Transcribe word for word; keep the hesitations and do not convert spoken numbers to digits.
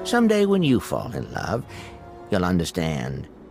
Someday when you fall in love, you'll understand